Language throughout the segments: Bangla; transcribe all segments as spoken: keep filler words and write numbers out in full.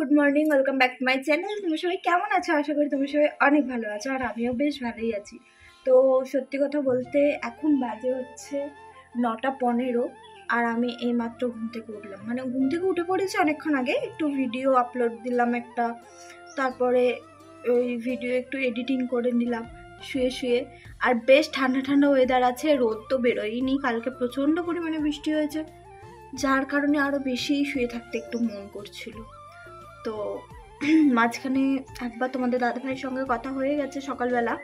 Good morning, welcome back to my channel. তুমি সবাই কেমন আছো? আশা করি তুমি সবাই অনেক ভালো আছো, আর আমিও বেশ ভালোই আছি। তো সত্যি কথা বলতে এখন বাজে হচ্ছে নটা পনেরো, আর আমি এইমাত্র ঘুম থেকে উঠলাম। মানে ঘুম থেকে উঠে পড়েছি অনেকক্ষণ আগে, একটু ভিডিও আপলোড দিলাম একটা, তারপরে ওই ভিডিও একটু এডিটিং করে নিলাম শুয়ে শুয়ে। আর বেশ ঠান্ডা ঠান্ডা ওয়েদার আছে, রোদ তো বেরোয়নি, কালকে প্রচণ্ড পরিমাণে বৃষ্টি হয়েছে, যার কারণে আরও বেশি শুয়ে থাকতে একটু মন করছিল। তো মাঝখানে একবার তোমাদের দাদাভাইয়ের সঙ্গে কথা হয়ে গেছে সকালবেলা,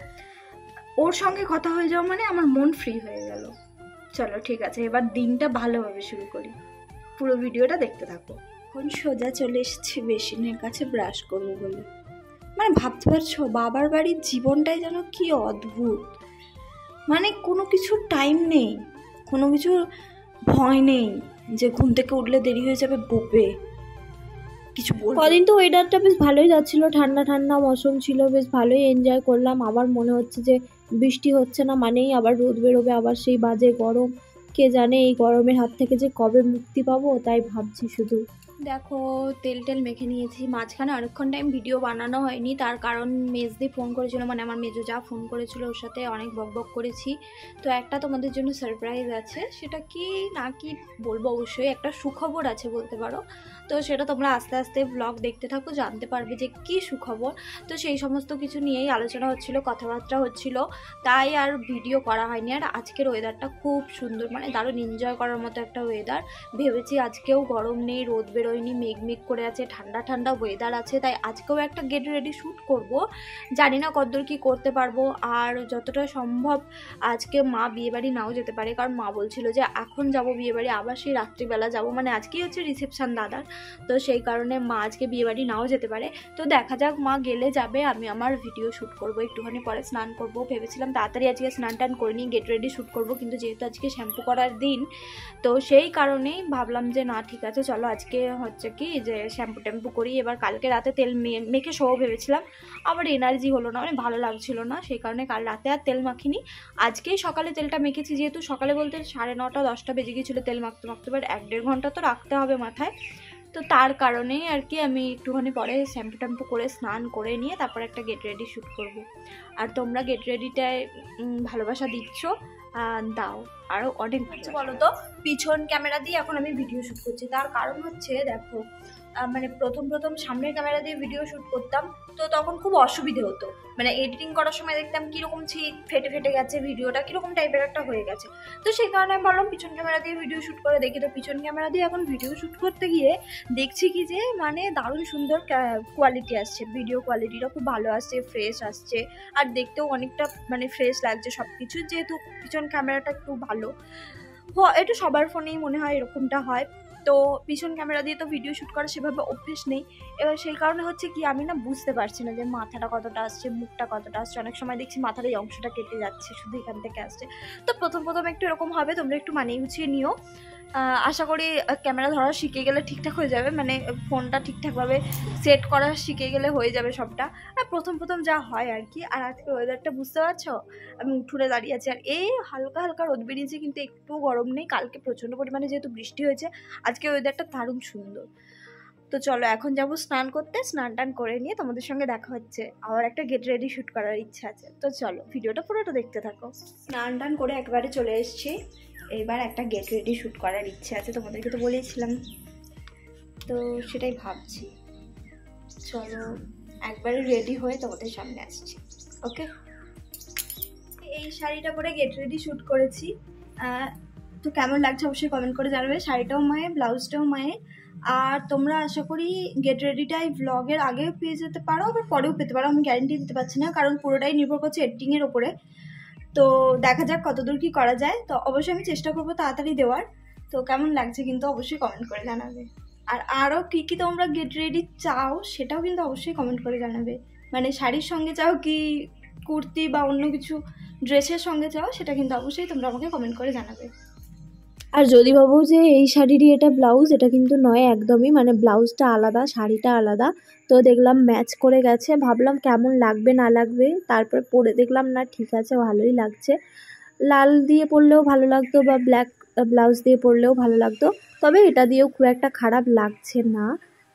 ওর সঙ্গে কথা হয়ে যাওয়া মানে আমার মন ফ্রি হয়ে গেল। চলো ঠিক আছে, এবার দিনটা ভালোভাবে শুরু করি, পুরো ভিডিওটা দেখতে থাকো। এখন সোজা চলে এসেছি বেসিনের কাছে ব্রাশ করবো বলে। মানে ভাবতে পারছো বাবার বাড়ির জীবনটাই যেন কি অদ্ভুত, মানে কোনো কিছু টাইম নেই, কোনো কিছু ভয় নেই যে ঘুম থেকে উঠলে দেরি হয়ে যাবে বকবে কিছু। কদিন তো ওয়েদারটা বেশ ভালোই যাচ্ছিল, ঠান্ডা ঠান্ডা মৌসুম ছিল, বেশ ভালোই এনজয় করলাম। আবার মনে হচ্ছে যে বৃষ্টি হচ্ছে না মানেই আবার রোদ বেরোবে, আবার সেই বাজে গরম। কে জানে এই গরমের হাত থেকে যে কবে মুক্তি পাবো তাই ভাবছি শুধু। দেখো তেল টেল মেখে নিয়েছি, মাঝখানে অনেকক্ষণ টাইম ভিডিও বানানো হয়নি, তার কারণ মেজদি ফোন করেছিল, মানে আমার মেজো যা ফোন করেছিল, ওর সাথে অনেক বক বক করেছি। তো একটা তোমাদের জন্য সারপ্রাইজ আছে, সেটা কি না কি বলবো, অবশ্যই একটা সুখবর আছে বলতে পারো। তো সেটা তোমরা আস্তে আস্তে ব্লগ দেখতে থাকো, জানতে পারবে যে কি সুখবর। তো সেই সমস্ত কিছু নিয়েই আলোচনা হচ্ছিল, কথাবার্তা হচ্ছিল, তাই আর ভিডিও করা হয়নি। আর আজকের ওয়েদারটা খুব সুন্দর, মানে দারুণ এনজয় করার মতো একটা ওয়েদার। ভেবেছি আজকেও গরম নেই, রোদ বেরোয়নি, মেঘ মেঘ করে আছে, ঠান্ডা ঠান্ডা ওয়েদার আছে, তাই আজকেও একটা গেট রেডি শ্যুট করব। জানি না কতদূর কী করতে পারবো, আর যতটা সম্ভব আজকে মা বিয়েবাড়ি নাও যেতে পারে, কারণ মা বলছিল যে এখন যাব বিয়েবাড়ি, আবার সেই রাত্রিবেলা যাব, মানে আজকেই হচ্ছে রিসেপশন দাদার। তো সেই কারণে মা আজকে বিয়েবাড়ি নাও যেতে পারে। তো দেখা যাক, মা গেলে যাবে, আমি আমার ভিডিও শ্যুট করব, একটুখানি পরে স্নান করব। ভেবেছিলাম তাড়াতাড়ি আজকে স্নান টান করে নিয়ে গেট রেডি শ্যুট করব, কিন্তু যেহেতু আজকে শ্যাম্পু করার দিন, তো সেই কারণেই ভাবলাম যে না ঠিক আছে চলো আজকে হচ্ছে কি যে শ্যাম্পু ট্যাম্পু করি। এবার কালকে রাতে তেল মেখে শোও ভেবেছিলাম, আবার এনার্জি হলো না, মানে ভালো লাগছিল না, সেই কারণে কাল রাতে আর তেল মাখিনি। আজকেই সকালে তেলটা মেখেছি, যেহেতু সকালে বলতে সাড়ে নটা দশটা বেজে গিয়েছিলো তেল মাখতে মাখতে, এবার এক দেড় ঘন্টা তো রাখতে হবে মাথায়। তো তার কারণেই আর কি আমি একটুখানি পরে শ্যাম্পু ট্যাম্পু করে স্নান করে নিয়ে তারপর একটা গেট রেডি শ্যুট করব। আর তোমরা গেট রেডিটায় ভালোবাসা দিচ্ছ, দাও আরও অনেক ভালো। বলো তো পিছন ক্যামেরা দিয়ে এখন আমি ভিডিও শ্যুট করছি, তার কারণ হচ্ছে দেখো, মানে প্রথম প্রথম সামনের ক্যামেরা দিয়ে ভিডিও শ্যুট করতাম, তো তখন খুব অসুবিধে হতো, মানে এডিটিং করার সময় দেখতাম কীরকম ছিট ফেটে ফেটে গেছে, ভিডিওটা কীরকম টাইপের একটা হয়ে গেছে। তো সেই কারণে আমি ভাবলাম পিছন ক্যামেরা দিয়ে ভিডিও শ্যুট করে দেখি। তো পিছন ক্যামেরা দিয়ে এখন ভিডিও শ্যুট করতে গিয়ে দেখছি কি যে মানে দারুণ সুন্দর কোয়ালিটি আসছে, ভিডিও কোয়ালিটিটা খুব ভালো আসছে, ফ্রেশ আসছে, আর দেখতেও অনেকটা মানে ফ্রেশ লাগছে সব কিছু, যেহেতু পিছন ক্যামেরাটা একটু ভালো। এটা সবার ফোনেই মনে হয় এরকমটা হয়। তো পিছন ক্যামেরা দিয়ে তো ভিডিও শ্যুট করা সেভাবে অভ্যেস নেই, এবার সেই কারণে হচ্ছে কি আমি না বুঝতে পারছি না যে মাথাটা কতটা আসছে, মুখটা কতটা আসছে, অনেক সময় দেখছি মাথার এই অংশটা কেটে যাচ্ছে, শুধু এখান থেকে আসছে। তো প্রথম প্রথম একটু এরকম হবে, তোমরা একটু মানিয়ে গুছিয়ে নিও। আশা করি ক্যামেরা ধরা শিখে গেলে ঠিকঠাক হয়ে যাবে, মানে ফোনটা ঠিকঠাকভাবে সেট করা শিখে গেলে হয়ে যাবে সবটা। আর প্রথম প্রথম যা হয় আর কি। আর আজকে ওয়েদারটা বুঝতে পারছো, আমি উঠোনে দাঁড়িয়ে আছি, আর এই হালকা হালকা রোদ বেরিয়েছে, কিন্তু একটু গরম নেই। কালকে প্রচণ্ড পরিমাণে যেহেতু বৃষ্টি হয়েছে, আজকে ওয়েদারটা দারুণ সুন্দর। তো চলো এখন যাবো স্নান করতে, স্নান টান করে নিয়ে তোমাদের সঙ্গে দেখা হচ্ছে। আবার একটা গেট রেডি শ্যুট করার ইচ্ছা আছে, তো চলো ভিডিওটা পুরোটা দেখতে থাকো। স্নান টান করে একবারে চলে এসেছি, এবার একটা গেট রেডি শ্যুট করার ইচ্ছে আছে, তোমাদেরকে তো বলেছিলাম, তো সেটাই ভাবছি। চলো একবারে রেডি হয়ে তোমাদের সামনে আসছি, ওকে। এই শাড়িটা পরে গেট রেডি শ্যুট করেছি, তো কেমন লাগছে অবশ্যই কমেন্ট করে জানাবে। শাড়িটাও মায়ের, ব্লাউজটাও মায়ের। আর তোমরা আশা করি গেট রেডিটাই ব্লগের আগেও পেয়ে যেতে পারো, আবার পরেও পেতে পারো, আমি গ্যারেন্টি দিতে পারছি না, কারণ পুরোটাই নির্ভর করছে এডিটিংয়ের ওপরে। তো দেখা যাক কতদূর কী করা যায়, তো অবশ্যই আমি চেষ্টা করবো তাড়াতাড়ি দেওয়ার। তো কেমন লাগছে কিন্তু অবশ্যই কমেন্ট করে জানাবে। আর আরও কী কী তোমরা গেট রেডি চাও সেটাও কিন্তু অবশ্যই কমেন্ট করে জানাবে, মানে শাড়ির সঙ্গে চাও কি কুর্তি বা অন্য কিছু ড্রেসের সঙ্গে চাও, সেটা কিন্তু অবশ্যই তোমরা আমাকে কমেন্ট করে জানাবে। আর যদি ভাবো যে এই শাড়িরই এটা ব্লাউজ, এটা কিন্তু নয় একদমই, মানে ব্লাউজটা আলাদা, শাড়িটা আলাদা। তো দেখলাম ম্যাচ করে গেছে, ভাবলাম কেমন লাগবে না লাগবে, তারপর পরে দেখলাম না ঠিক আছে, ভালোই লাগছে। লাল দিয়ে পরলেও ভালো লাগতো বা ব্ল্যাক ব্লাউজ দিয়ে পরলেও ভালো লাগতো, তবে এটা দিয়েও খুব একটা খারাপ লাগছে না।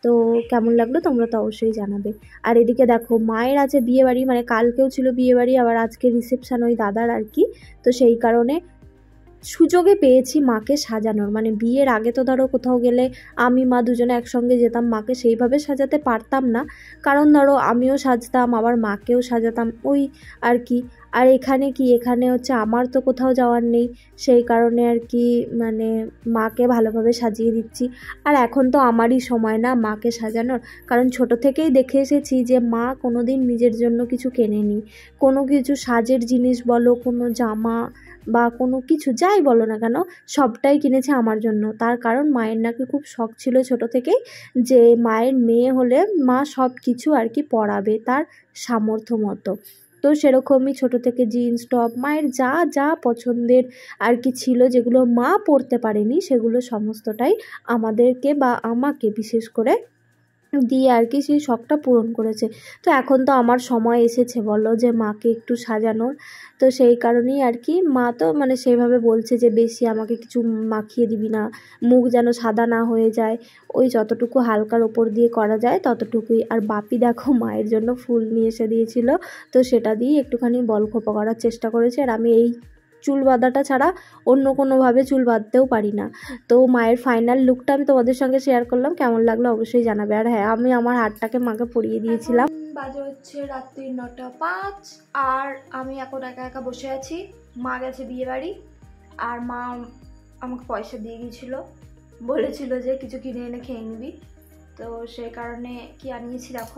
তো কেমন লাগলো তোমরা তো অবশ্যই জানাবে। আর এদিকে দেখো মায়ের আছে বিয়েবাড়ি, মানে কালকেও ছিল বিয়েবাড়ি, আবার আজকে রিসেপশান ওই দাদার আর কি। তো সেই কারণে সুযোগে পেয়েছি মাকে সাজানোর, মানে বিয়ের আগে তো ধরো কোথাও গেলে আমি মা দুজনে একসঙ্গে যেতাম, মাকে সেইভাবে সাজাতে পারতাম না, কারণ ধরো আমিও সাজতাম আবার মাকেও সাজাতাম ওই আর কি। আর এখানে কি, এখানে হচ্ছে আমার তো কোথাও যাওয়ার নেই, সেই কারণে আর কি মানে মাকে ভালোভাবে সাজিয়ে দিচ্ছি। আর এখন তো আমারই সময় না মাকে সাজানোর, কারণ ছোট থেকেই দেখে এসেছি যে মা কোনো দিন নিজের জন্য কিছু কেনেনি, কোনো কিছু সাজের জিনিস বলো, কোনো জামা বা কোনো কিছু যাই বলো না কেন সবটাই কিনেছে আমার জন্য। তার কারণ মায়ের নাকি খুব শখ ছিল ছোট থেকেই যে মায়ের মেয়ে হলে মা সব কিছু আর কি পরাবে তার সামর্থ্য মতো। তো সেরকমই ছোট থেকে জিন্স টপ মায়ের যা যা পছন্দের আর কি ছিল, যেগুলো মা পরতে পারেনি সেগুলো সমস্তটাই আমাদেরকে বা আমাকে বিশেষ করে দিয়ে আর কি সেই শখটা পূরণ করেছে। তো এখন তো আমার সময় এসেছে বলো যে মাকে একটু সাজানোর, তো সেই কারণেই আর কি মা তো মানে সেইভাবে বলছে যে বেশি আমাকে কিছু মাখিয়ে দিবি না, মুখ যেন সাদা না হয়ে যায়, ওই যতটুকু হালকার ওপর দিয়ে করা যায় ততটুকুই। আর বাপি দেখো মায়ের জন্য ফুল নিয়ে এসে দিয়েছিল, তো সেটা দিয়ে একটুখানি বলখোপা করার চেষ্টা করেছে। আর আমি এই চুল বাঁধাটা ছাড়া অন্য কোনোভাবে চুল বাঁধতেও পারি না। তো মায়ের ফাইনাল লুকটা আমি তোমাদের সঙ্গে শেয়ার করলাম, কেমন লাগলো অবশ্যই জানাবে। আর হ্যাঁ, আমি আমার হারটাকে মাকে পরিয়ে দিয়েছিলাম। বাজে হচ্ছে রাত্রি নটা পাঁচ, আর আমি এখন একা একা বসে আছি। মা গেছে বিয়ে বাড়ি, আর মা আমাকে পয়সা দিয়ে গিয়েছিলো, বলেছিল যে কিছু কিনে এনে খেয়ে নিবি। তো সেই কারণে কি আনিয়েছি দেখো,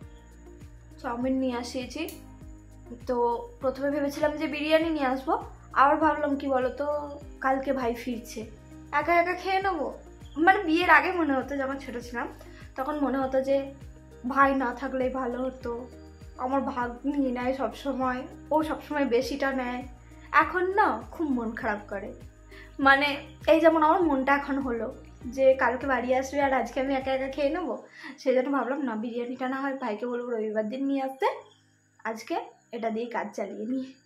চাউমিন নিয়ে আসিয়েছি। তো প্রথমে ভেবেছিলাম যে বিরিয়ানি নিয়ে আসবো, আবার ভাবলাম কি বলতো কালকে ভাই ফিরছে, একা একা খেয়ে নেবো। মানে বিয়ের আগে মনে হতো, যখন ছোটো ছিলাম তখন মনে হতো যে ভাই না থাকলেই ভালো হতো, আমার ভাগ নিয়ে নেয় সবসময়, ও সবসময় বেশিটা নেয়। এখন না খুব মন খারাপ করে, মানে এই যেমন আমার মনটা এখন হলো যে কালকে বাড়ি আসবে আর আজকে আমি একা একা খেয়ে নেবো, সেই জন্য ভাবলাম না বিরিয়ানিটা না হয় ভাইকে বলবো রবিবার দিন নিয়ে আসতে, আজকে এটা দিয়ে কাজ চালিয়ে নিই।